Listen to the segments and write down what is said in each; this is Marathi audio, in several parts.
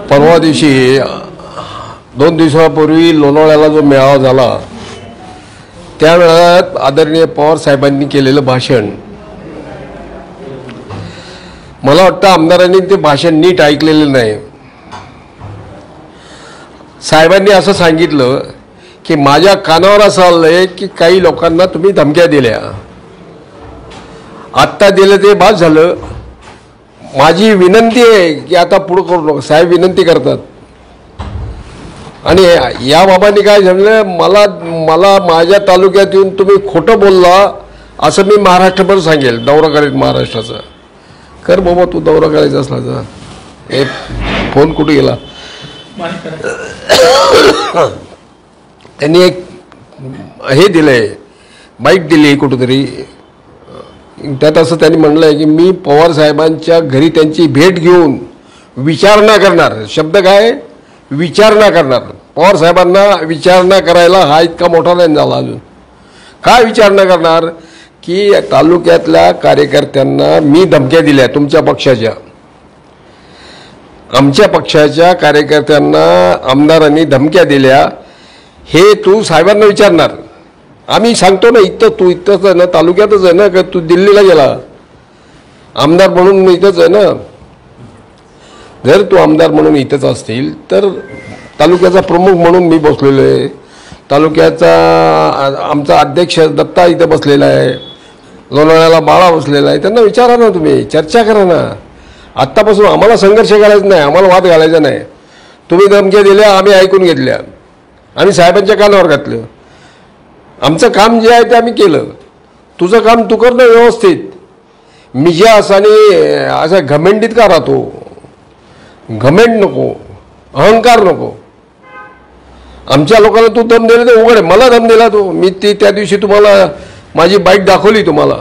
परवा दिवशी 2 दिवसापूर्वी लोणावळ्याला जो मेळावा झाला त्यावेळेला आदरणीय पवार साहेबांनी केलेलं भाषण, मला वाटतं आमदारांनी ते भाषण नीट ऐकलेलं नाही. साहेबांनी असं सांगितलं की माझ्या कानावर असं आलंय की काही लोकांना तुम्ही धमक्या दिल्या, आत्ता दिलं ते बाद झालं. माझी विनंती आहे की आता पुढं करू नका. साहेब विनंती करतात. आणि या बाबांनी काय झालं, मला माझ्या तालुक्यात येऊन तुम्ही खोटं बोलला असं मी महाराष्ट्रभर सांगेल. दौरा करेल महाराष्ट्राचा. कर बाबा, तू दौरा करायचा असला तर. हे फोन कुठे गेला? त्यांनी एक हे दिलंय, बाईट दिली कुठेतरी. त्यात असं त्यांनी म्हणलं आहे की मी पवार साहेबांच्या घरी त्यांची भेट घेऊन विचारणा करणार. शब्द काय? विचारणा करणार. पवार साहेबांना विचारणा करायला हा इतका मोठा नाही झाला अजून. काय विचारणा करणार? की तालुक्यातल्या कार्यकर्त्यांना मी धमक्या दिल्या तुमच्या पक्षाच्या, आमच्या पक्षाच्या कार्यकर्त्यांना आमदारांनी धमक्या दिल्या, हे तू साहेबांना विचारणार. आम्ही सांगतो ना, इथं तू इथंच आहे ना, तालुक्यातच आहे ना, का तू दिल्लीला गेला? आमदार म्हणून इथंच आहे ना. जर तू आमदार म्हणून इथंच असतील तर तालुक्याचा प्रमुख म्हणून मी बसलेलो आहे. तालुक्याचा आमचा अध्यक्ष दत्ता इथं बसलेला आहे, लोणावळ्याला बाळा बसलेला आहे. त्यांना विचारा ना, तुम्ही चर्चा करा ना. आत्तापासून आम्हाला संघर्ष करायचा नाही, आम्हाला वाद घालायचा नाही. तुम्ही धमक्या दिल्या, आम्ही ऐकून घेतल्या, आम्ही साहेबांच्या कानावर घातलं. आमचं काम जे आहे ते आम्ही केलं. तुझं काम तू कर ना व्यवस्थित. मिजास आणि असं घमेंडीत का राहतो? घमेंड नको, अहंकार नको. आमच्या लोकांना तू दम दिला तर उघड आहे. मला दम दिला तू. मी त्या दिवशी तुम्हाला माझी बाईट दाखवली तुम्हाला.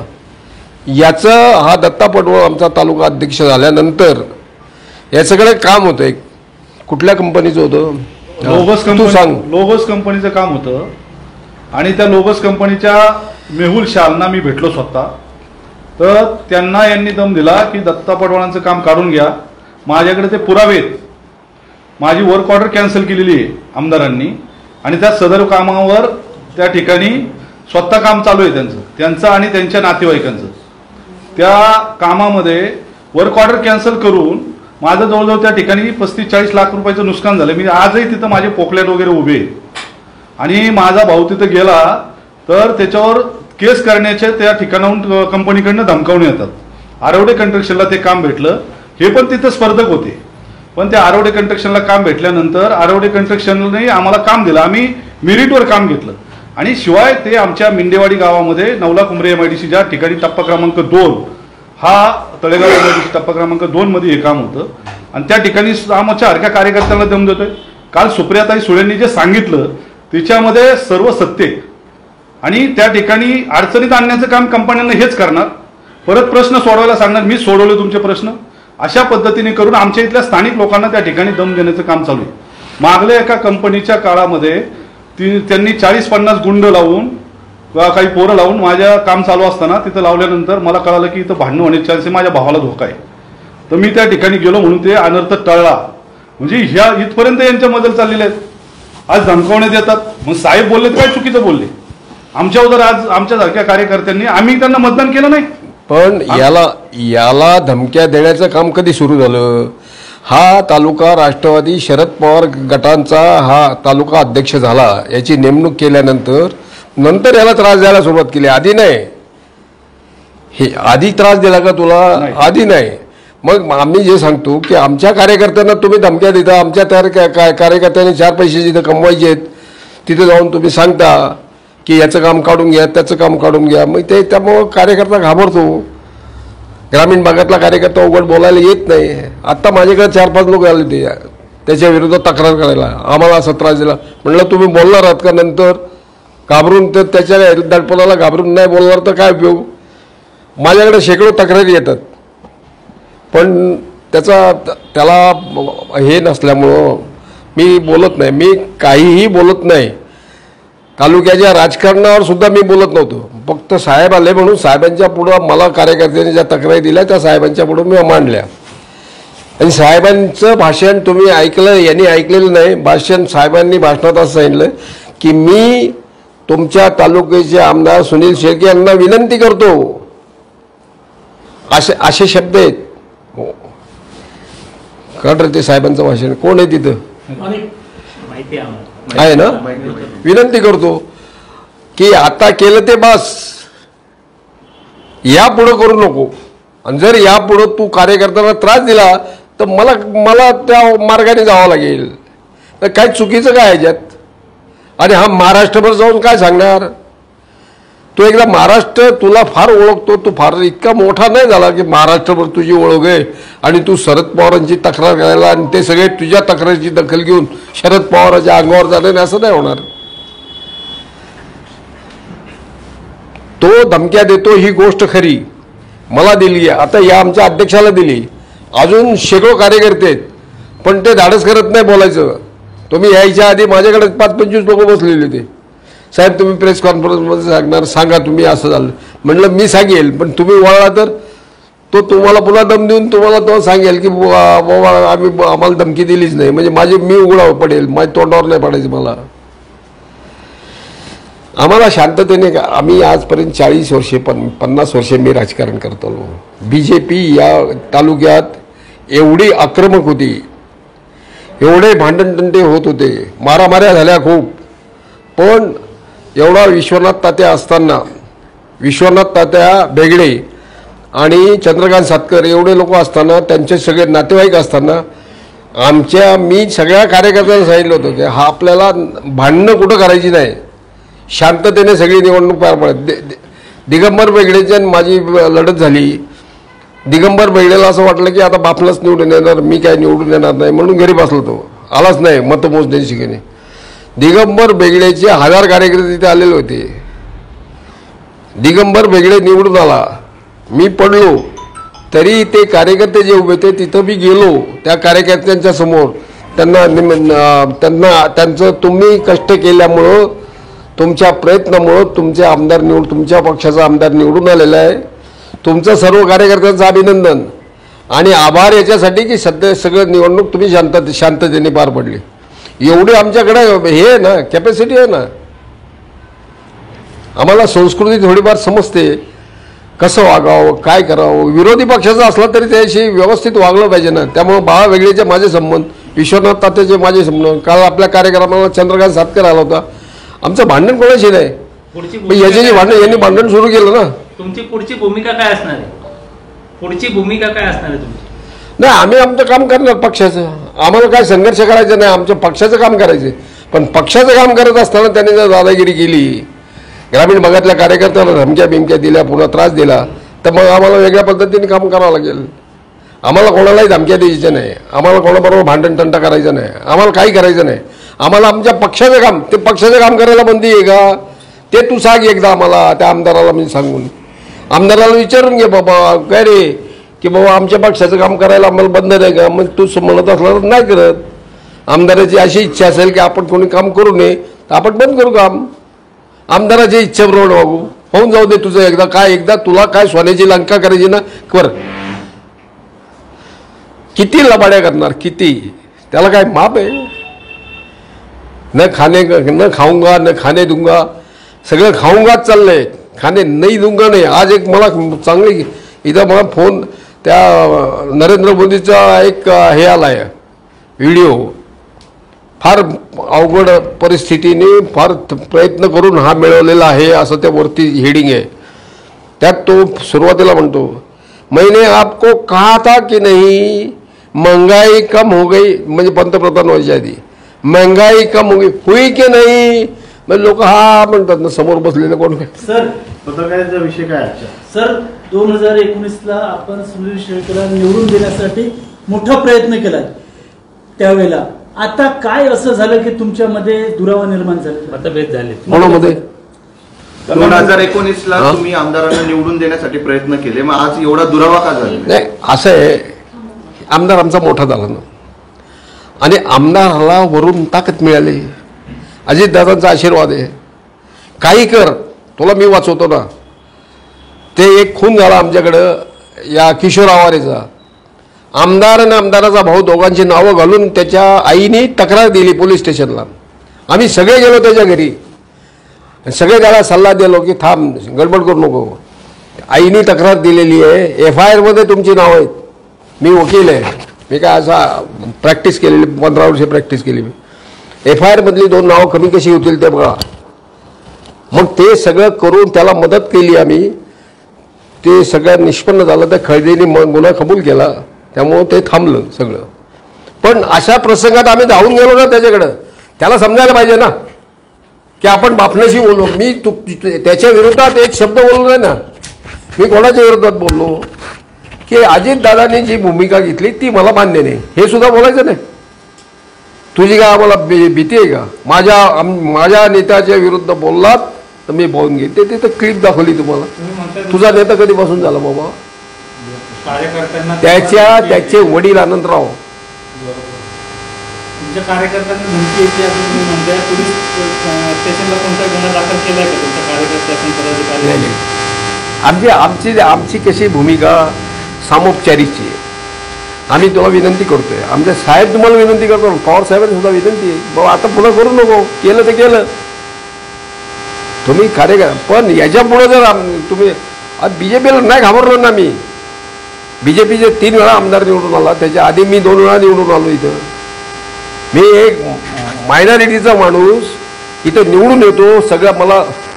याचं हा दत्ता पटवळ आमचा तालुका अध्यक्ष झाल्यानंतर या सगळं काम होतं. एक कुठल्या कंपनीचं होतं? तू सांग. लोगोस कंपनीचं काम होतं. आणि त्या लोगोस कंपनीच्या मेहुल शालना मी भेटलो स्वतः. तर त्यांना यांनी दम दिला की दत्ता पटवाळांचं काम काढून घ्या. माझ्याकडे ते पुरावे आहेत. माझी वर्क ऑर्डर कॅन्सल केलेली आहे आमदारांनी, आणि त्या सदर कामावर त्या ठिकाणी स्वतः काम चालू आहे त्यांचं आणि त्यांच्या नातेवाईकांचं. त्या कामामध्ये वर्क ऑर्डर कॅन्सल करून माझं जवळजवळ त्या ठिकाणी 35-40 लाख रुपयाचं नुकसान झालं. मी आजही तिथं माझे पोकलेट वगैरे उभे आहेत. आणि माझा भाऊ तिथं गेला तर त्याच्यावर केस करण्याचे त्या ठिकाणाहून कंपनीकडनं धमकावून येतात. आरवडे कंस्ट्रक्शनला ते काम भेटलं. हे पण तिथं स्पर्धक होते. पण त्या आरवडे कंस्ट्रक्शनला काम भेटल्यानंतर आरवडे कंस्ट्रक्शनने आम्हाला काम दिलं. आम्ही मेरिटवर काम घेतलं. आणि शिवाय ते आमच्या मिंडेवाडी गावामध्ये नवला कुंभरे MIDC ज्या ठिकाणी टप्पा क्रमांक 2 हा तळेगाव MIDC टप्पा क्रमांक 2 मध्ये हे काम होतं. आणि त्या ठिकाणी आमच्या सारख्या कार्यकर्त्यांना दम देतोय. काल सुप्रियाताई सुळेंनी जे सांगितलं त्याच्यामध्ये सर्व सत्य. आणि त्या ठिकाणी अडचणीत आणण्याचं काम कंपन्यांना हेच करणार. परत प्रश्न सोडवायला सांगणार, मी सोडवले तुमचे प्रश्न. अशा पद्धतीने करून आमच्या इथल्या स्थानिक लोकांना त्या ठिकाणी दम देण्याचं काम चालू आहे. मागल्या एका कंपनीच्या काळामध्ये त्यांनी 40-50 गुंड लावून काही पोरं लावून माझ्या काम चालू असताना तिथं लावल्यानंतर मला कळालं की इथं भांडणं होण्याची चान्स आहे, माझ्या भावाला धोका आहे. तर मी त्या ठिकाणी गेलो म्हणून ते अनर्थ टळला. म्हणजे ह्या इथपर्यंत यांच्या मदल चाललेल्या आहेत. आज धमकावण्यात येतात. मग साहेब बोलले तर काय चुकीचं बोलले? आमच्यावर आज आमच्यासारख्या कार्यकर्त्यांनी आम्ही त्यांना मतदान केलं नाही. पण याला धमक्या देण्याचं काम कधी सुरू झालं? हा तालुका राष्ट्रवादी शरद पवार गटांचा हा तालुका अध्यक्ष झाला. याची नेमणूक केल्यानंतर याला त्रास द्यायला सुरुवात केली. आधी नाही. हे आधी त्रास दिला का तुला? आधी नाही. मग आम्ही जे सांगतो की आमच्या कार्यकर्त्यांना तुम्ही धमक्या देता. आमच्या कार्यकर्त्यांनी 4 पैसे जिथं कमवायचे आहेत तिथे जाऊन तुम्ही सांगता की याचं काम काढून घ्या, त्याचं काम काढून घ्या. मग ते त्यामुळं कार्यकर्ता घाबरतो. ग्रामीण भागातला कार्यकर्ता उघड बोलायला येत नाही. आत्ता माझ्याकडे 4-5 लोक आले ते त्याच्या विरोधात तक्रार करायला. आम्हाला असा त्रास दिला. म्हटलं तुम्ही बोलणार आहात का नंतर? घाबरून तर त्याच्या दडपणाला घाबरून नाही बोलणार तर काय उपयोग? माझ्याकडे शेकडो तक्रारी येतात. पण त्याला हे नसल्यामुळं मी बोलत नाही. मी काहीही बोलत नाही. तालुक्याच्या राजकारणावर सुद्धा मी बोलत नव्हतो. फक्त साहेब आले म्हणून साहेबांच्या पुढं मला कार्यकर्त्यांनी ज्या तक्रारी दिल्या त्या साहेबांच्या पुढं मी मांडल्या. आणि साहेबांचं भाषण तुम्ही ऐकलं, यांनी ऐकलेलं नाही भाषण. साहेबांनी भाषणात असं सांगितलं की मी तुमच्या तालुक्याचे आमदार सुनील शेळके यांना विनंती करतो, असे शब्द आहेत. कळतं ते साहेबांचं भाषण. कोण आहे तिथं? आहे ना. विनंती करतो की आता केलं ते बस, यापुढं करू नको. आणि जर यापुढं तू कार्यकर्त्यांना त्रास दिला तर मला त्या मार्गाने जावं लागेल. तर काय चुकीचं काय ह्याच्यात? आणि हा महाराष्ट्रभर जाऊन काय सांगणार? तू एकदा महाराष्ट्र तुला फार ओळखतो, तू फार इतका मोठा नाही झाला की महाराष्ट्रभर तुझी ओळख आहे आणि तू शरद पवारांची तक्रार करायला आणि ते सगळे तुझ्या तक्रारीची दखल घेऊन शरद पवारांच्या अंगावर जाणे, असं नाही होणार. तो धमक्या देतो ही गोष्ट खरी, मला दिली आहे, आता या आमच्या अध्यक्षाला दिली, अजून शेकडो कार्यकर्ते आहेत, पण ते धाडस करत नाही बोलायचं. तुम्ही यायच्या आधी माझ्याकडे 5-25 लोक बसलेले होते. साहेब तुम्ही प्रेस कॉन्फरन्समध्ये सांगणार, सांगा तुम्ही असं झालं. म्हटलं मी सांगेल, पण तुम्ही वळला तर तो तुम्हाला पुन्हा दम देऊन तुम्हाला तो सांगेल की बाबा आम्हाला धमकी दिलीच नाही, म्हणजे मी उघडा पडेल, माझ्या तोंडावर नाही पडायचं. मला आम्हाला शांततेने आम्ही आजपर्यंत 40 वर्षे 50 वर्षे मी राजकारण करतो. BJP या तालुक्यात एवढी आक्रमक होती, एवढे भांडणतंटे होत होते, मारामाऱ्या झाल्या खूप. पण एवढा विश्वनाथ तात्या असताना, विश्वनाथ तात्या बेगडे आणि चंद्रकांत सातकर एवढे लोक असताना, त्यांचे सगळे नातेवाईक असताना मी सगळ्या कार्यकर्त्यांना सांगितलं होतं की हा आपल्याला भांडणं कुठं करायची नाही, शांततेने सगळी निवडणूक पार पडत. दिगंबर बेगडेची आणि माझी लढत झाली. दिगंबर बेगडेला असं वाटलं की आता बापलाच निवडून येणार, मी काय निवडून येणार नाही, म्हणून घरी बसलो. तो आलाच नाही मतमोजण्याची शिकणे. दिगंबर बेगडेचे 1000 कार्यकर्ते तिथे आलेले होते. दिगंबर बेगडे निवडून आला, मी पडलो, तरी ते कार्यकर्ते जे उभे होते तिथं मी गेलो त्या कार्यकर्त्यांच्या समोर. त्यांचं तुम्ही कष्ट केल्यामुळं, तुमच्या प्रयत्नामुळं तुमचे आमदार तुमच्या पक्षाचा आमदार निवडून आलेला आहे. तुमचं सर्व कार्यकर्त्यांचं अभिनंदन आणि आभार याच्यासाठी की सगळं निवडणूक तुम्ही शांततेने पार पडली. एवढी आमच्याकडे हे आहे ना, कॅपॅसिटी आहे ना. आम्हाला संस्कृती थोडीफार समजते, कसं वागावं, काय करावं. विरोधी पक्षाचा असला तरी त्याशी व्यवस्थित वागलं पाहिजे ना. त्यामुळं बाळा वेगळेचे माझे संबंध, विश्वनाथ तात्याचे माझे संबंध. काल आपल्या कार्यक्रमाला चंद्रकांत सातकर आला होता. आमचं भांडण कोणाशी नाही, याची भांडण यांनी भांडण सुरू केलं ना. तुमची पुढची भूमिका काय असणार आहे? पुढची भूमिका काय असणार आहे तुमची? नाही, आम्ही आमचं काम करणार पक्षाचं. आम्हाला काय संघर्ष करायचं नाही, आमच्या पक्षाचं काम करायचं. पण पक्षाचं काम करत असताना त्यांनी जर दादागिरी केली, ग्रामीण भागातल्या कार्यकर्त्यांना धमक्या बिमक्या दिल्या, पुन्हा त्रास दिला, तर मग आम्हाला वेगळ्या पद्धतीने काम करावं लागेल. आम्हाला कोणालाही धमक्या द्यायच्या नाही, आम्हाला कोणाबरोबर भांडण तंटा करायचं नाही, आम्हाला काही करायचं नाही. आम्हाला आमच्या पक्षाचं काम, ते पक्षाचं काम करायला बंदी आहे का ते तू सांग एकदा आम्हाला. त्या आमदाराला मी सांगून, आमदाराला विचारून घे बाबा काय रे, की बाबा आमच्या पक्षाचं काम करायला आम्हाला बंद नाही का. मग तू म्हणत असला तर नाही करत. आमदाराची अशी इच्छा असेल की आपण कोणी काम करू नये तर आपण बंद करू काम. आमदाराच्या इच्छेबरोबर वागू, होऊन जाऊ दे तुझं एकदा. काय एकदा तुला काय सोन्याची लंका करायची ना कर. किती लबाड्या करणार, किती, त्याला काय माप आहे? न खाऊंगा न खाणे दूंगा, सगळं खाऊंगाच चाललंय, खाणे नाही दूंगा नाही. आज एक मला चांगली इथं मला फोन त्या नरेंद्र मोदीचा एक हे आलाय व्हिडिओ. फार अवघड परिस्थितीने फार प्रयत्न करून हा मिळवलेला आहे असं त्या वरती हेडिंग आहे. त्यात तो सुरुवातीला म्हणतो, मैंने आपको कहा था की नहीं महंगाई कम हो गई, म्हणजे पंतप्रधान व्हायच्या आधी, महंगाई कम हो गई, हुई की नाही. म्हणजे लोक हा म्हणतात ना, समोर बसलेले कोण. सर पत्रकारांचा विषय काय सर? 2019ला आपण सुनील शेळकेला निवडून देण्यासाठी मोठा प्रयत्न केला त्यावेळेला. आता काय असं झालं की तुमच्यामध्ये दुरावा निर्माण झाला, मतभेद झाले कोणामध्ये? 2019ला तुम्ही आमदारांना निवडून देण्यासाठी प्रयत्न केले, मग आज एवढा दुरावा का झाला? नाही, असं आहे, आमदार आमचा मोठा झाला ना, आणि आमदाराला वरून ताकद मिळाली. अजितदादांचा आशीर्वाद आहे. काही कर, तुला मी वाचवतो ना. ते एक खून झाला आमच्याकडं या किशोर आवारेचा, आमदार आणि आमदाराचा भाऊ दोघांची नावं घालून त्याच्या आईने तक्रार दिली पोलीस स्टेशनला. आम्ही सगळे गेलो त्याच्या घरी, सगळे त्याला सल्ला दिलो की थांब, गडबड करू नको. आईने तक्रार दिलेली आहे, FIR मध्ये तुमची नावं आहेत. मी वकील आहे, मी काय असा प्रॅक्टिस केलेली, 15 वर्षे प्रॅक्टिस केली मी. FIR मधली 2 नावं कमी कशी होतील ते बघा. मग ते सगळं करून त्याला मदत केली आम्ही. ते सगळं निष्पन्न झालं, त्या खळदीने गुन्हा कबूल केला, त्यामुळं ते थांबलं सगळं. पण अशा प्रसंगात आम्ही धावून गेलो ना त्याच्याकडं, त्याला समजायला पाहिजे ना की आपण बापण्याशी बोललो. मी त्याच्या विरोधात एक शब्द बोललो नाही ना. मी कोणाच्या विरोधात बोललो की अजितदादांनी जी भूमिका घेतली ती मला मान्य नाही, हे सुद्धा बोलायचं नाही. तुझी काय आम्हाला भीती आहे का? माझ्या नेत्याच्या विरुद्ध बोललात तर मी बोलून घेईन. ते तिथं क्लिप दाखवली तुम्हाला. तुझा नेता कधीपासून झाला बाबा? त्याचे वडील आनंदराव. तुमच्या कार्यकर्त्यांना धमकी येते असं तुम्ही म्हणताय. पोलीस स्टेशनला कोणता गुन्हा दाखल केलाय का तुमच्या कार्यकर्त्यांनी? आमची कशी भूमिका सामोपचारीची आहे. आम्ही तुला विनंती करतोय, आमचे साहेब तुम्हाला विनंती करतो, पवार साहेबांनी सुद्धा विनंती आहे बाबा आता पुन्हा करू नको, केलं ते केलं. तुम्ही पण याच्या पुढे जर तुम्ही BJPला नाही घाबरलो ना. मी BJPचे 3 वेळा आमदार निवडून आला, त्याच्या आधी मी 2 वेळा निवडून आलो. इथं मी एक मायनॉरिटीचा माणूस इथं निवडून येतो. सगळं मला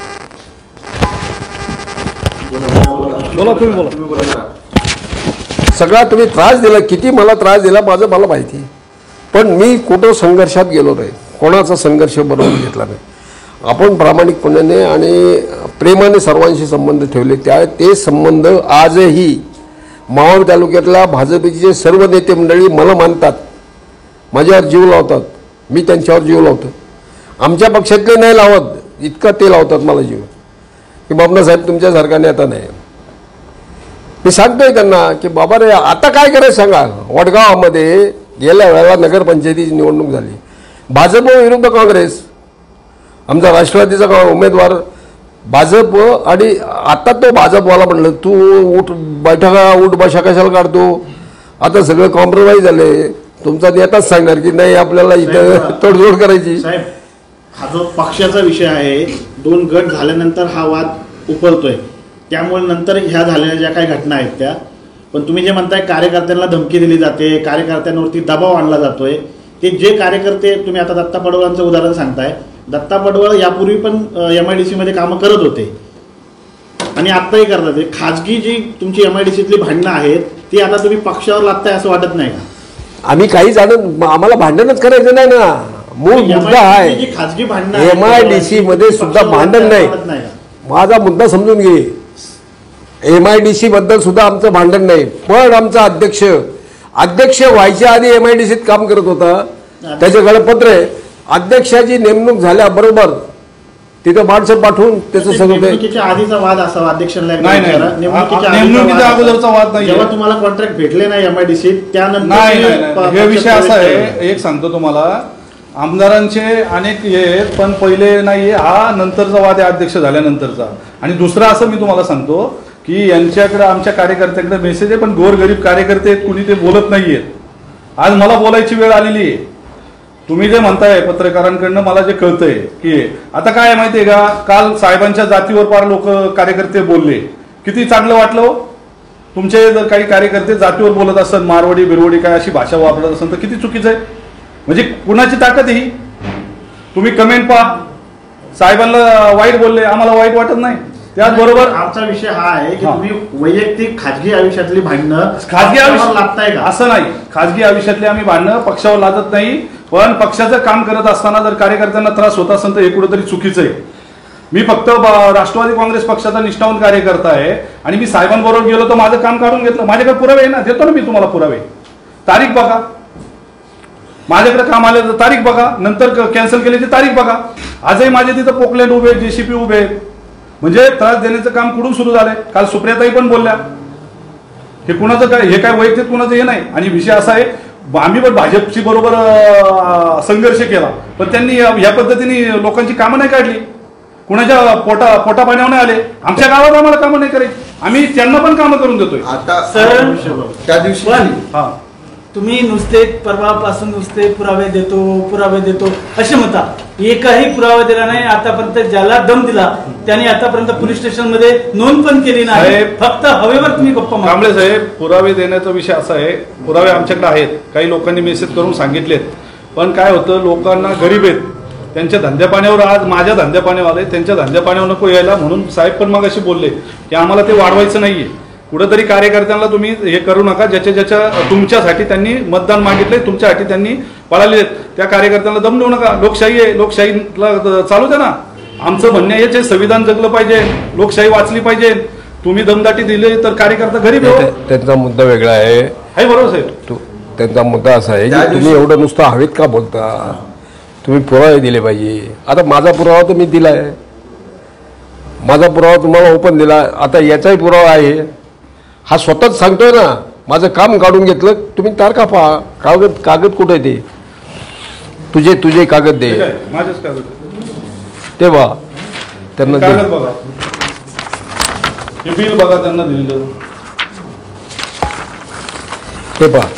सगळा तुम्ही त्रास दिला, किती मला त्रास दिला मला माहिती. पण मी कुठं संघर्षात गेलो नाही, कोणाचा संघर्ष बनवून घेतला नाही. आपण प्रामाणिकपणाने आणि प्रेमाने सर्वांशी संबंध ठेवले. ते संबंध आजही मावळ तालुक्यातल्या भाजपचे सर्व नेते मंडळी मला मानतात, माझ्यावर जीव लावतात, मी त्यांच्यावर जीव लावतो. आमच्या पक्षातले नाही लावत, इतका ते लावतात मला जीव की बाबनासाहेब तुमच्यासारखा नेता नाही. मी सांगतोय त्यांना की बाबा रे आता काय करायचं सांगा. वडगावामध्ये गेल्या वेळेला नगरपंचायतीची निवडणूक झाली, भाजप विरुद्ध काँग्रेस. आमचा राष्ट्रवादीचा उमेदवार भाजप, आणि आता तो भाजपवाला म्हणलं तू उठ बशा कशाला काढतो, आता सगळं कॉम्प्रोमाइज झाले. तुमचा नेताच सांगणार की नाही आपल्याला इथं तडजोड करायची. साहेब, हा जो पक्षाचा विषय आहे, 2 गट झाल्यानंतर हा वाद उफलतोय, त्यामुळे नंतर ह्या झालेल्या ज्या काही घटना आहेत त्या. पण तुम्ही जे म्हणताय कार्यकर्त्यांना धमकी दिली जाते, कार्यकर्त्यांवरती दबाव आणला जातोय, ते जे कार्यकर्ते, तुम्ही आता दत्ता पडवळांचं उदाहरण सांगताय, दत्ता पडवळ यापूर्वी पण MIDC मध्ये कामं करत होते आणि आत्ताही करतात. खाजगी जी तुमची MIDCतली भांडणं आहेत ती आता तुम्ही पक्षावर लादताय असं वाटत नाही का? आम्ही काही आम्हाला भांडणच करायचं नाही ना. मूळ मुद्दा आहे खाजगी भांडणं, MIDC मध्ये सुद्धा भांडण नाही. माझा मुद्दा समजून घे. MIDC बद्दल सुद्धा आमचं भांडण नाही. पण आमचा अध्यक्ष व्हायच्या आधी MIDCत काम करत होता, त्याच्याकडे पत्र आहे. अध्यक्षाची नेमणूक झाल्याबरोबर तिथं माणसं पाठवून त्याचं सगळं नेमणुकीच्या आधीचा वाद असावा अध्यक्षांना. नेमणुकीच्या अगोदरचा वाद नाही. जेव्हा तुम्हाला कॉन्ट्रॅक्ट भेटले नाही MIDCत त्यानंतर नाही. हे विषय असा आहे, एक सांगतो तुम्हाला, आमदारांचे अनेक हे आहेत पण पहिले नाहीये, हा नंतरचा वाद आहे अध्यक्ष झाल्यानंतरचा. आणि दुसरा असं मी तुम्हाला सांगतो की यांच्याकडे आमच्या कार्यकर्त्याकडे मेसेज आहे, पण गोरगरीब कार्यकर्ते आहेत, कुणी ते बोलत नाहीयेत. आज मला बोलायची वेळ आलेली आहे. तुम्ही जे म्हणताय पत्रकारांकडनं मला जे कळतंय की आता काय माहितीये का, काल साहेबांच्या जातीवर पार लोक कार्यकर्ते बोलले, किती चांगलं वाटलं. तुमचे जर काही कार्यकर्ते जातीवर बोलत असतात, मारवाडी बिरवडी काय अशी भाषा वापरत असेल तर किती चुकीचं आहे. म्हणजे कुणाची ताकद ही. तुम्ही कमेंट पहा, साहेबांना वाईट बोलले, आम्हाला वाईट वाटत नाही. त्याचबरोबर आमचा विषय हा आहे की तुम्ही वैयक्तिक खाजगी आयुष्यातली भांडणं खाजगी आयुष्यात लादताय का? असं नाही. खाजगी आयुष्यातली आम्ही भांडणं पक्षावर लादत नाही, पण पक्षाचं काम करत असताना जर कार्यकर्त्यांना त्रास होत असेल तर हे कुठेतरी चुकीचं आहे. मी फक्त राष्ट्रवादी काँग्रेस पक्षाचा निष्ठावंत कार्यकर्ता आहे आणि मी साहेबांबरोबर गेलो तर माझं काम काढून घेतलं. माझ्याकडे पुरावे आहे ना, देतो ना मी तुम्हाला पुरावे. तारीख बघा, माझ्याकडे काम आलं तर तारीख बघा, नंतर कॅन्सल केल्याची तारीख बघा. आजही माझे तिथं पोकलँड उभे, JCP उभे आहेत. म्हणजे त्रास देण्याचं काम कुठून सुरू झालंय. काल सुप्रियाताई पण बोलल्या, हे कुणाचं काय, हे काय वैयक्तिक कुणाचं हे नाही. आणि विषय असा आहे, आम्ही पण भाजपची बरोबर संघर्ष केला, पण त्यांनी या पद्धतीने लोकांची कामं नाही काढली, कुणाच्या पोटा पाण्यावर नाही आले. आमच्या गावात आम्हाला कामं नाही करायची, आम्ही त्यांना पण कामं करून देतोय. आता सर त्या दिवशी तुम्ही नुसते परवापासून नुसते पुरावे देतो असे म्हणता. एकही पुरावा दिला नाही आतापर्यंत. ज्याला दम दिला त्याने आतापर्यंत पोलीस स्टेशन मध्ये नोंद पण केली नाही. फक्त हवेवर तुम्ही गप्पा मारा. कांबळे साहेब, पुरावे देण्याचा विषय असा आहे, पुरावे आमच्याकडे आहेत. काही लोकांनी मेसेज करून सांगितलेत, पण काय होतं, लोकांना गरीब आहेत, त्यांच्या धंद्यापाण्यावर, आज माझ्या धंद्यापाण्यावर आले, त्यांच्या धंद्यापाण्यावर नको यायला. म्हणून साहेब पण मग अशी बोलले की आम्हाला ते वाढवायचं नाहीये. कुठेतरी कार्यकर्त्यांना तुम्ही हे करू नका. ज्याच्या तुमच्यासाठी त्यांनी मतदान मागितले, तुमच्यासाठी त्यांनी पळाले, त्या कार्यकर्त्यांना दम देऊ नका. लोकशाही आहे, लोकशाहीला चालू द्या ना. आमचं म्हणणं हेच आहे, संविधान जगलं पाहिजे, लोकशाही वाचली पाहिजे. तुम्ही दमदाटी दिली तर कार्यकर्ता गरीब आहे. त्यांचा मुद्दा वेगळा आहे. बरोबर साहेब, त्यांचा मुद्दा असा आहे की तुम्ही एवढं नुसतं हवेत का बोलता. तुम्ही पुरावे दिले पाहिजे. आता माझा पुरावा तर मी दिलाय, माझा पुरावा तुम्हाला ओपन दिला. आता याचाही पुरावा आहे, हा स्वतःच सांगतोय ना. माझं काम काढून घेतलं, तुम्ही तारखा पहा. कागद कुठे ते तुझे कागद दे. माझेच कागद ते बघा, त्यांना कागद बघा, हे बिल बघा त्यांना दिलेलं ते पहा.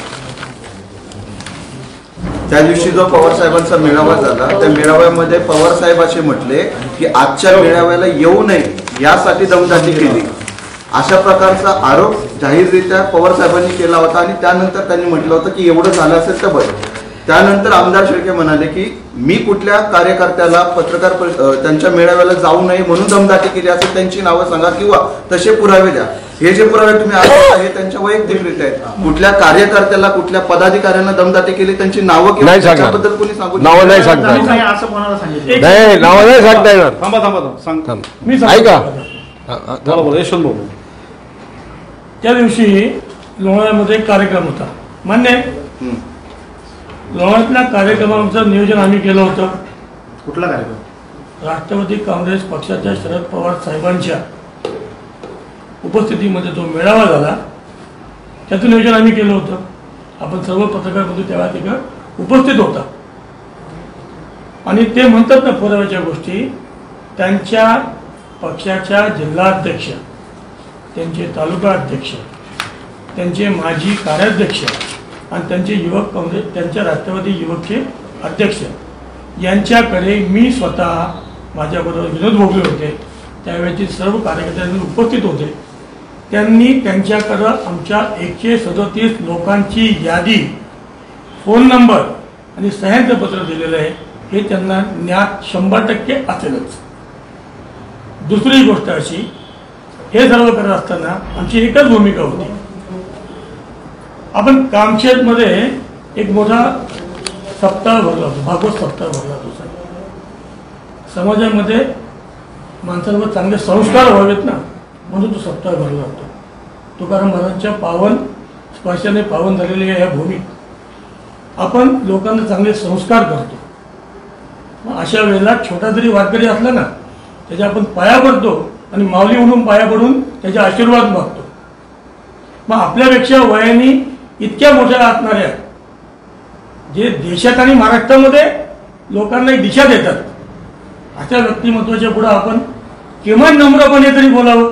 त्या दिवशी जो पवार साहेबांचा मेळावा झाला, त्या मेळाव्यामध्ये पवार साहेब असे म्हटले की आजच्या मेळाव्याला येऊ नये यासाठी दमदाटी केली. अशा प्रकारचा आरोप जाहीररित्या पवार साहेबांनी केला होता. आणि त्यानंतर त्यांनी म्हटलं होतं की एवढं झालं असेल तर बरं. त्यानंतर आमदार शेळके म्हणाले की मी कुठल्या कार्यकर्त्याला पत्रकार त्यांच्या मेळाव्याला जाऊ नये म्हणून दमदाटी केली असेल त्यांची नावं सांगा किंवा तसे पुरावे द्या. हे जे पुरावे तुम्ही आज हे त्यांच्या वैयक्तिकरित्या आहेत. कुठल्या कार्यकर्त्याला, कुठल्या पदाधिकाऱ्यांना दमदाटी केली त्यांची नावं नाही त्याबद्दल कोणी सांगू नावं नाही सांगता असं कोणाला सांगितलं नाही, नावं नाही सांगता येणार. थांबा सांग मी ऐका, यशवंत भाऊ, त्या दिवशी लोणावळ्यामध्ये एक कार्यक्रम होता, मान्य आहे. लोणावळ्यातल्या कार्यक्रमाचं नियोजन आम्ही केलं होतं. कुठला कार्यक्रम? राष्ट्रवादी काँग्रेस पक्षाच्या शरद पवार साहेबांच्या उपस्थितीमध्ये जो मेळावा झाला त्याचं नियोजन आम्ही केलं होतं. आपण सर्व पत्रकार बंधू तेव्हा तिकडे उपस्थित होता. आणि ते म्हणतात ना पुराव्याच्या गोष्टी, त्यांच्या पक्षाच्या जिल्हाध्यक्ष, त्यांचे तालुका अध्यक्ष, त्यांचे माजी कार्याध्यक्ष आणि त्यांचे युवक काँग्रेस, त्यांच्या राष्ट्रवादी युवकचे अध्यक्ष यांच्याकडे मी स्वतः, माझ्याबरोबर विनोद भोगले होते, त्यावेळेचे सर्व कार्यकर्ते उपस्थित होते. त्यांनी त्यांच्याकडं आमच्या 137 लोकांची यादी, फोन नंबर आणि सह्यांचं पत्र दिलेलं आहे. हे त्यांना ज्ञात 100% असेलच. दुसरी गोष्ट अशी, हे सर्व करत असताना आमची एकच भूमिका होती. आपण कामशेतमध्ये एक मोठा सप्ताह भरला होता, भागवत सप्ताह भरला होता. समाजामध्ये माणसांवर चांगले संस्कार व्हावेत ना, म्हणून तो सप्ताह भरला होता. तुकाराम महाराजांच्या पावन स्पर्शाने पावन झालेल्या या भूमीत आपण लोकांना चांगले संस्कार करतो. मग अशा वेळेला छोटा जरी वारकरी असला ना, त्याच्या आपण पाया पडतो आणि माऊली म्हणून पाया पडून त्याचे आशीर्वाद मागतो. मग आपल्यापेक्षा वयाने इतक्या मोठ्या असणाऱ्या, जे देशात आणि महाराष्ट्रामध्ये लोकांना एक दिशा देतात, अशा व्यक्तिमत्वाच्या पुढे आपण किमान नम्रपणे तरी बोलावं.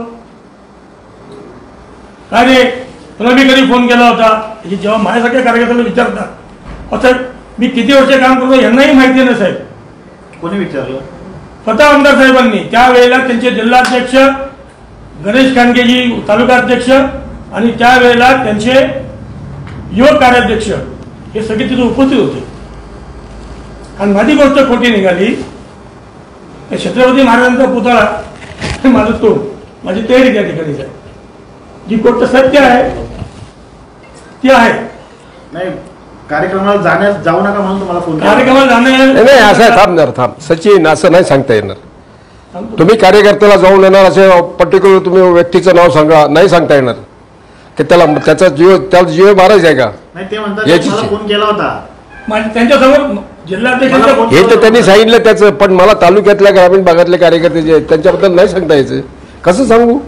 काय रे, तुला मी कधी फोन केला होता? जेव्हा माझ्यासारख्या कार्यकर्त्याला विचारतात, आता मी किती वर्ष काम करतो यांनाही माहिती नाही साहेब. कोणी विचारलं? स्वतः आमदार साहेबांनी. त्यावेळेला त्यांचे जिल्हाध्यक्ष गणेश कांडगेजी, तालुका अध्यक्ष आणि त्यावेळेला त्यांचे युवक कार्याध्यक्ष हे सगळे तिथे उपस्थित होते. आणि माझी गोष्ट खोटी निघाली. छत्रपती महाराजांचा पुतळा माझं तोड, माझी तयारी त्या ठिकाणी आहे. जी गोष्ट सत्य आहे ती आहे. नाही, कार्यक्रमाला जाऊ नका म्हणून तुम्हाला फोन कार्यक्रमाला जाणं नाही, असं थांब जरा थांब. सचिन, असं नाही सांगता येणार. तुम्ही कार्यकर्त्याला जाऊन येणार असे पर्टिक्युलर तुम्ही व्यक्तीचं नाव सांगा, नाही सांगता येणार. की त्याचा जीव मारायचा आहे का? नाही, ते म्हणतात मला फोन केला होता त्यांच्यासमोर जिल्हाध्यक्ष. हे तर त्यांनी सांगितलं त्याचं, पण मला तालुक्यातल्या ग्रामीण भागातले कार्यकर्ते जे आहेत त्यांच्याबद्दल नाही सांगता यायचं. कसं सांगू?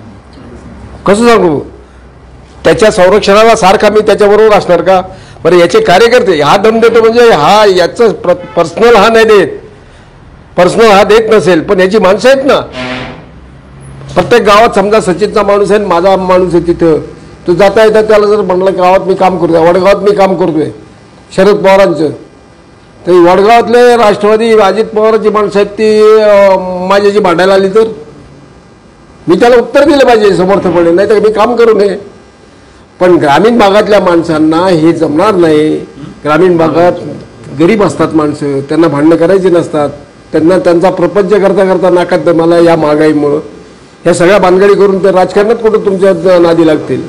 त्याच्या संरक्षणाला सारखा मी त्याच्याबरोबर असणार का? बरं, याचे कार्यकर्ते हा दम देतो म्हणजे हा याचं पर्सनल हा नाही देत, पर्सनल हा देत नसेल, पण याची माणसं आहेत ना. प्रत्येक गावात समजा सचिनचा माणूस आहे, माझा माणूस आहे तिथं, तो जाता येतात त्याला जर म्हणलं गावात मी काम करतोय, वडगावात मी काम करतोय शरद पवारांचं, तर वडगावातले राष्ट्रवादी अजित पवारांची माणसं आहेत ती माझ्याशी भांडायला आली तर मी त्याला उत्तर दिलं पाहिजे समर्थपणे, नाही तर मी काम करू नये. पण ग्रामीण भागातल्या माणसांना हे जमणार नाही. ग्रामीण भागात गरीब असतात माणसं, त्यांना भांडणं करायची नसतात, त्यांना त्यांचा प्रपंच करता करता नाकात मला या महागाईमुळं ह्या सगळ्या भानगडी करून ते राजकारणात कुठं तुमच्या नादी लागतील.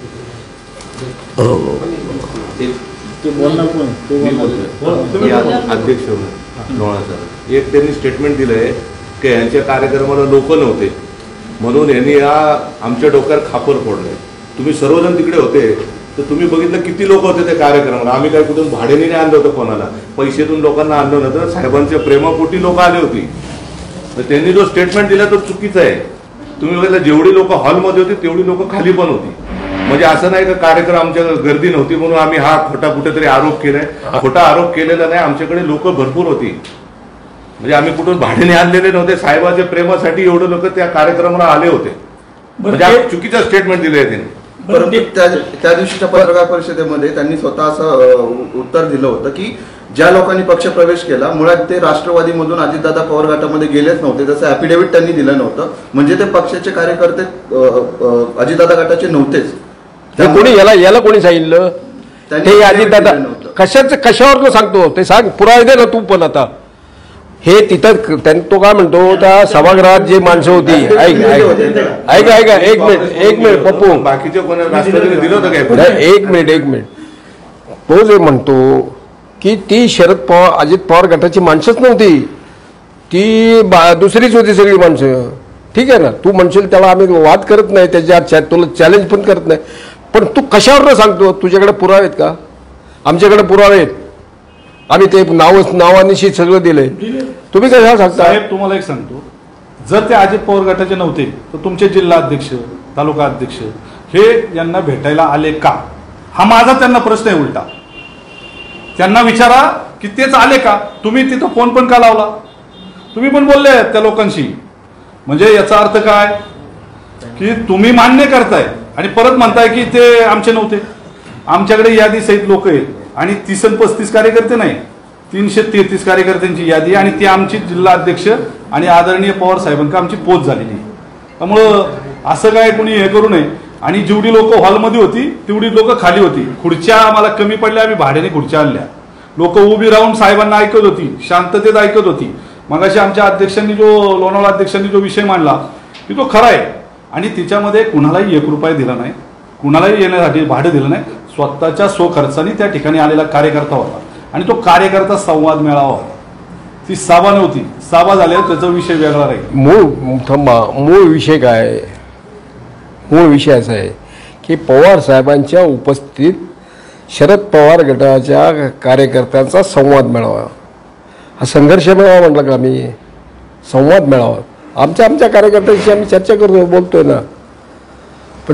अध्यक्ष एक त्यांनी स्टेटमेंट दिलंय की यांच्या कार्यक्रमाला लोक नव्हते म्हणून यांनी आमच्या डोक्यावर खापर फोडलंय. तुम्ही सर्वजण तिकडे होते तर तुम्ही बघितलं किती लोक होते त्या कार्यक्रमाला. आम्ही काय कुठून भाड्याने आणलं होतं, कोणाला पैशातून लोकांना आणलं नव्हतं, साहेबांच्या प्रेमापोटी लोक आले होती. तर त्यांनी जो स्टेटमेंट दिला तो चुकीचा आहे. तुम्ही बघितलं जेवढी लोक हॉलमध्ये होती तेवढी लोक खाली पण होती. म्हणजे असं नाही का कार्यक्रम आमच्या गर्दी नव्हती म्हणून आम्ही हा खोटा कुठेतरी आरोप केलाय. खोटा आरोप केलेला नाही, आमच्याकडे लोक भरपूर होती. म्हणजे आम्ही कुठून भाड्याने आणलेले नव्हते, साहेबाच्या प्रेमासाठी एवढे लोक त्या कार्यक्रमाला आले होते. म्हणजे चुकीचं स्टेटमेंट दिलंय त्यांनी. परंतु त्या दिवशीच्या पत्रकार परिषदेमध्ये त्यांनी स्वतः असं उत्तर दिलं होतं की ज्या लोकांनी पक्ष प्रवेश केला मुळात ते राष्ट्रवादीमधून अजितदादा पवार गटामध्ये गेलेच नव्हते, जसं ऍफिडेव्हिट त्यांनी दिलं नव्हतं, म्हणजे ते पक्षाचे कार्यकर्ते अजितदादा गटाचे नव्हतेच. कोणी याला कोणी सांगितलं ते अजितदादा कशावर सांगतो ते सांग, पुरावे दे ना तू. पण आता हे तिथं तो काय म्हणतो त्या सभागृहात जी माणसं होती, ऐका एक मिनिट पप्पू, बाकीचे कोण राष्ट्रवादीने दिलं होतं काय? एक मिनिट तो जे म्हणतो की ती शरद पवार अजित पवार गटाची माणसंच नव्हती, ती दुसरीच होती सगळी माणसं. ठीक आहे ना, तू म्हणशील त्याला आम्ही वाद करत नाही, त्याच्या तुला चॅलेंज पण करत नाही, पण तू कशावर सांगतो? तुझ्याकडे पुरावे आहेत का? आमच्याकडे पुरावे आहेत, आम्ही ते नावानिशी सगळं दिलंय. तुम्ही कशाला सांगता? साहेब तुम्हाला एक सांगतो, जर ते अजित पवार गटाचे नव्हते तर तुमचे जिल्हा अध्यक्ष तालुका अध्यक्ष हे यांना भेटायला आले का? हा माझा त्यांना प्रश्न आहे. उलटा त्यांना विचारा की तेच आले का? तुम्ही तिथं फोन पण का लावला? तुम्ही पण बोलले त्या लोकांशी. म्हणजे याचा अर्थ काय की तुम्ही मान्य करताय आणि परत म्हणताय की ते आमचे नव्हते. आमच्याकडे यादी सहित लोक आहेत आणि 30 आणि 35 कार्यकर्ते नाही, 333 कार्यकर्त्यांची यादी, आणि ती आमची जिल्हा अध्यक्ष आणि आदरणीय पवार साहेबांका आमची पोच झालेली. त्यामुळं असं काय कोणी हे करू नये. आणि जेवढी लोक हॉलमध्ये होती तेवढी लोक खाली होती. खुर्च्या आम्हाला कमी पडल्या, आम्ही भाड्याने खुर्च्या आणल्या. लोक उभी राहून साहेबांना ऐकत होती, शांततेत ऐकत होती. मगाशी आमच्या अध्यक्षांनी लोणावळा अध्यक्षांनी जो विषय मांडला की तो खरा आहे, आणि तिच्यामध्ये कुणालाही 1 रुपया दिला नाही, कुणालाही येण्यासाठी भाडं दिलं नाही. स्वतःच्या स्वखर्चाने त्या ठिकाणी आलेला कार्यकर्ता होता आणि तो कार्यकर्ता संवाद मेळावा होता. ती सभा नव्हती. सभा झाल्यावर त्याचा विषय वेगळा राहील. मूळ विषय काय? मूळ विषय असा आहे की पवार साहेबांच्या उपस्थितीत शरद पवार गटाच्या कार्यकर्त्यांचा संवाद मेळावा, हा संघर्ष मेळावा म्हटलं का? आम्ही संवाद मेळावा आमच्या कार्यकर्त्यांशी आम्ही चर्चा करतोय, बोलतोय ना. पण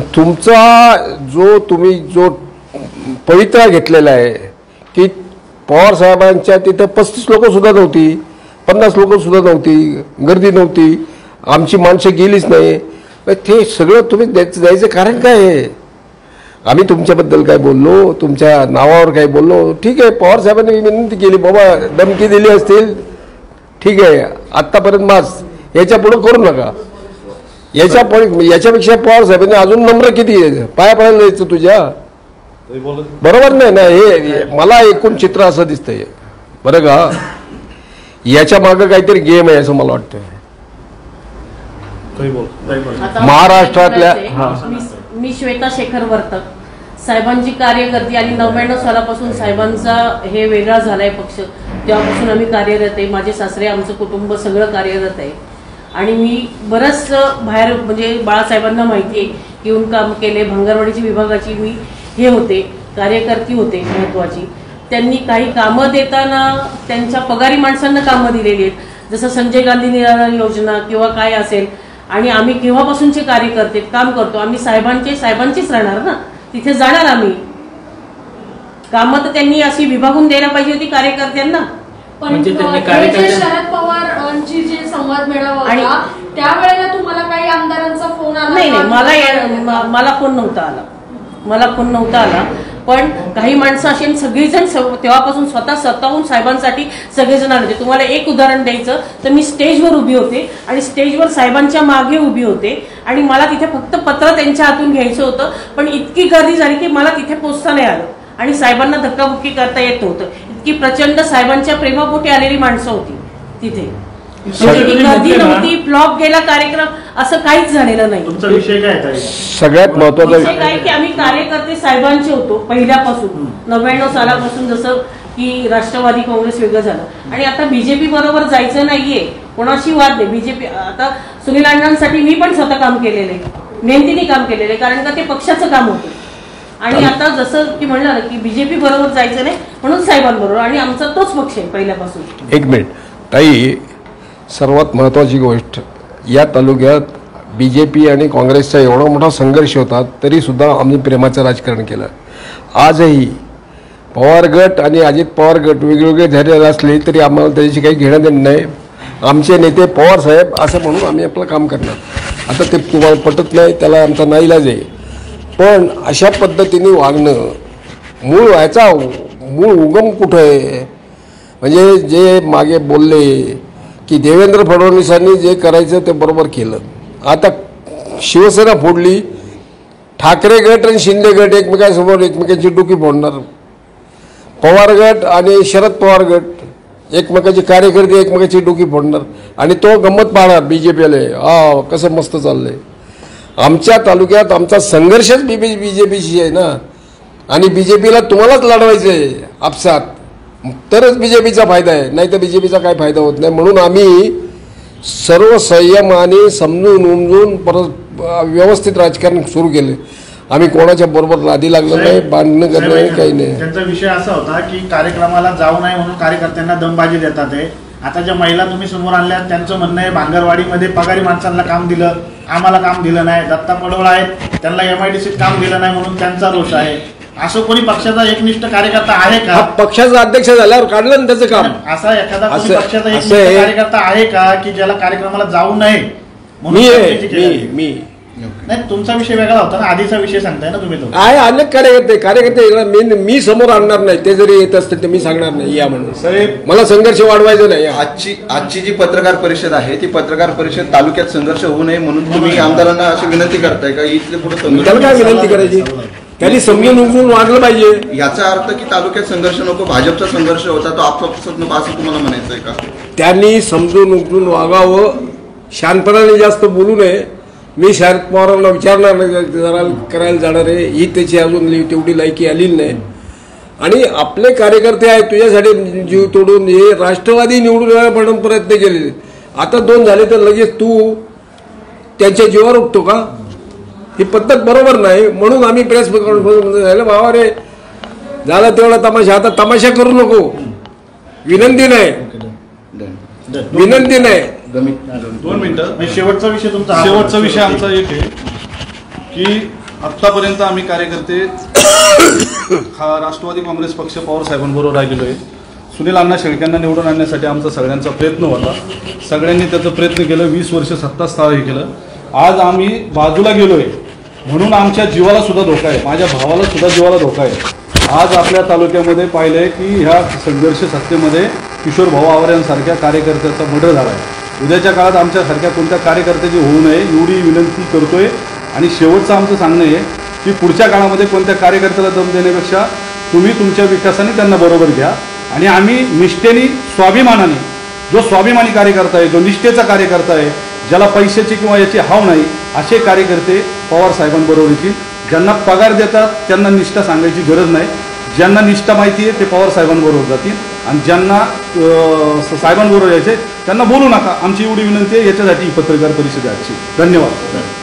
तुमचा तुम्ही जो पवित्रा घेतलेला आहे की पवार साहेबांच्या तिथं 35 लोक सुद्धा नव्हती, 50 लोक सुद्धा नव्हती, गर्दी नव्हती, आमची माणसं गेलीच नाही, ते सगळं तुम्ही द्यायचं कारण काय आहे? आम्ही तुमच्याबद्दल काय बोललो, तुमच्या नावावर काय बोललो? ठीक आहे, पवार साहेबांनी विनंती केली, बाबा धमकी दिली असतील, ठीक आहे, आत्तापर्यंत मास याच्या पुढे करू नका. याच्यापेक्षा पवार साहेबांनी अजून नम्र किती आहे? पाया पडायला जायचं तुझ्या? बरोबर नाही ना? हे मला एकूण चित्र असं दिसतंय बरं का. याच्या मागं काहीतरी गेम आहे असं मला वाटतं. महाराष्ट्रातल्या मी श्वेता शेखर वर्तक, साहेबांची कार्यकर्ती, आणि 99 सालापासून साहेबांचा हे वेगळा झालाय पक्ष, तेव्हापासून आम्ही कार्यरत आहे. माझे सासरे, आमचं कुटुंब सगळं कार्यरत आहे. आणि मी बरंच बाहेर, म्हणजे बाळासाहेबांना माहिती आहे, येऊन काम केले. भंगारवाडीची विभागाची मी हे होते, कार्यकर्ती होते महत्वाची. त्यांनी काही कामं देताना त्यांच्या पगारी माणसांना कामं दिलेली आहेत, जसं संजय गांधी निराधार योजना किंवा काय असेल. आणि आम्ही केव्हापासूनचे कार्यकर्ते काम करतो, आम्ही साहेबांचीच राहणार ना, तिथे जाणार आम्ही. कामं तर त्यांनी अशी विभागून द्यायला पाहिजे होती कार्यकर्त्यांना. म्हणजे शरद पवारांची जे संवाद मेळावा होता त्यावेळेला तुम्हाला काही आमदारांचा फोन आला? नाही, मला फोन नव्हता आला. मला फोन नव्हता आला, पण काही माणसं अशी सगळेजण तेव्हापासून स्वतःहून साहेबांसाठी सगळेजण आले होते. तुम्हाला एक उदाहरण द्यायचं तर मी स्टेजवर उभी होते आणि स्टेजवर साहेबांच्या मागे उभी होते आणि मला तिथे फक्त पत्र त्यांच्या हातून घ्यायचं होतं, पण इतकी गर्दी झाली की मला तिथे पोचता नाही आलं आणि साहेबांना धक्काबुक्की करता येत नव्हतं. इतकी प्रचंड साहेबांच्या प्रेमापोटी आलेली माणसं होती तिथे. गर्दी नव्हती, फ्लॉप गेला कार्यक्रम, असं काहीच झालेलं नाही. तुमचा विषय काय आहे? सगळ्यात महत्वाचा विषय काय की आम्ही कार्यकर्ते साहेबांचे होतो पहिल्यापासून, 99 सालापासून, जसं की राष्ट्रवादी काँग्रेस वेगळं झालं आणि आता बीजेपी बरोबर जायचं नाहीये, कोणाशी वाद नाही. बीजेपी आता सुनील अण्णांसाठी मी पण स्वतः काम केलेलं आहे, मेहनतीने काम केलेलं आहे, कारण का ते पक्षाचं काम होतं. आणि आता जसं की म्हणलं की बीजेपी बरोबर जायचं नाही म्हणून साहेबांबरोबर, आणि आमचा तोच पक्ष आहे पहिल्यापासून. एक मिनिट ताई, सर्वात महत्त्वाची गोष्ट, या तालुक्यात बीजेपी आणि काँग्रेसचा एवढा मोठा संघर्ष होता तरीसुद्धा आम्ही प्रेमाचं राजकारण केलं. आजही पवार गट आणि अजित पवार गट वेगवेगळे झालेले असले तरी आम्हाला त्याची काही घेणं देणं नाही. आमचे नेते पवार साहेब असं म्हणून आम्ही आपलं काम करणार. आता ते तुम्हाला पटत नाही, त्याला आमचा नाईलाज आहे, पण अशा पद्धतीने वागणं मूळ उगम कुठं आहे? म्हणजे जे मागे बोलले की देवेंद्र फडणवीसांनी जे करायचं ते बरोबर केलं, आता शिवसेना फोडली, ठाकरे गट आणि शिंदे गट एकमेकांसमोर एकमेकांची डोकी फोडणार, पवार गट आणि शरद पवार गट एकमेकांचे कार्यकर्ते एकमेकांची डोकी फोडणार आणि तो गंमत पाहणार बीजेपीला. कसं मस्त चाललंय. आमच्या तालुक्यात आमचा संघर्षच बीजेपीशी आहे ना, आणि बीजेपीला तुम्हालाच लढवायचं आहे आपसात, तरच बीजेपीचा फायदा आहे, नाही तर बीजेपीचा काय फायदा होत नाही. म्हणून आम्ही सर्व संयमाने समजून उमजून परत व्यवस्थित राजकारण सुरू केले. आम्ही कोणाच्या बरोबर लादी लागलो नाही, भांडणं करणं नाही, काही नाही. त्यांचा विषय असा होता की कार्यक्रमाला जाऊ नये म्हणून कार्यकर्त्यांना दमबाजी देतात आहे. आता ज्या महिला तुम्ही समोर आणल्या त्यांचं म्हणणं आहे भांगरवाडीमध्ये पगारी माणसांना काम दिलं, आम्हाला काम दिलं नाही. दत्ता पडवळ आहेत, त्यांना MIDCत काम दिलं नाही म्हणून त्यांचा रोष आहे. असं कोणी पक्षाचा एकनिष्ठ कार्यकर्ता आहे का? पक्षाचा अध्यक्ष झाल्यावर काढलं ना त्याचं काम. असा एखादा पक्षाचा एकनिष्ठ कार्यकर्ता आहे का की ज्याला कार्यक्रमाला जाऊ नये मी नाही? तुमचा विषय वेगळा होता ना, आधीचा विषय सांगताय ना तुम्ही. तो आहे अनेक कार्यकर्ते मी समोर आणणार नाही, ते जरी येत असतील तर मी सांगणार नाही या म्हणून. साहेब मला संघर्ष वाढवायचा नाही. आजची जी पत्रकार परिषद आहे ती पत्रकार परिषद तालुक्यात संघर्ष होऊ नये म्हणून तुम्ही आमदारांना अशी विनंती करताय का? इथले पुढे त्याला काय विनंती करायची? त्यांनी समजून उमजून वाढलं पाहिजे. याचा अर्थ की तालुक्यात संघर्ष नको, भाजपचा संघर्ष होता तो आपापसात नको असं तुम्हाला म्हणायचं आहे का? त्यांनी समजून उमजून वागावं, शांतपणाने जास्त बोलू नये. मी शरद पवारांना विचारणार नाही, जरा करायला जाणार आहे, ही त्याची अजून तेवढी लायकी आलेली नाही. आणि आपले कार्यकर्ते आहेत, तुझ्यासाठी जीव तोडून हे राष्ट्रवादी निवडून येण्यापर्यंत प्रयत्न केलेले, आता 2 झाले तर लगेच तू त्यांच्या जीवावर उठतो का? ही पद्धत बरोबर नाही. म्हणून आम्ही प्रेस कॉन्फरन्स झालं, बाबा रे झाला तेवढा तमाशा, आता तमाशा करू नको. विनंती नाही, विनंती नाही. 2 मिनिटं. शेवटचा विषय तुमचा, शेवटचा विषय आमचा एक आहे की आतापर्यंत आम्ही कार्यकर्ते राष्ट्रवादी काँग्रेस पक्ष पवार साहेबांबरोबर राहिलेलो आहे. सुनील अण्णा शेळक्यांना निवडून आणण्यासाठी आमचा सगळ्यांचा प्रयत्न होता. सगळ्यांनी त्याचा प्रयत्न केलं, 20 वर्ष सत्ता स्थायी केलं. आज आम्ही बाजूला गेलोय म्हणून आमच्या जीवाला सुद्धा धोका आहे, माझ्या भावाला सुद्धा जीवाला धोका आहे. आज आपल्या तालुक्यामध्ये पाहिलंय की ह्या संघर्ष सत्तेमध्ये किशोर भाऊ आवऱ्यांसारख्या कार्यकर्त्याचा मर्डर झाला आहे. उद्याच्या काळात आमच्यासारख्या कोणत्या कार्यकर्त्याची होऊ नये एवढी विनंती करतोय. आणि शेवटचं आमचं सांगणं आहे की पुढच्या काळामध्ये कोणत्या कार्यकर्त्याला दम देण्यापेक्षा तुम्ही तुमच्या विकासाने त्यांना बरोबर घ्या. आणि आम्ही निष्ठेने, स्वाभिमानाने, जो स्वाभिमानी कार्यकर्ता आहे, जो निष्ठेचा कार्यकर्ता आहे, ज्याला पैशाची किंवा याची हाव नाही, असे कार्यकर्ते पवार साहेबांबरोबर येतील. ज्यांना पगार देतात त्यांना निष्ठा सांगायची गरज नाही, ज्यांना निष्ठा माहिती आहे ते पवार साहेबांबरोबर जातील. आणि ज्यांना साहेबांबरोबर यायचे त्यांना बोलू नका. आमची एवढी विनंती आहे. याच्यासाठी ही पत्रकार परिषद आहे आजची. धन्यवाद.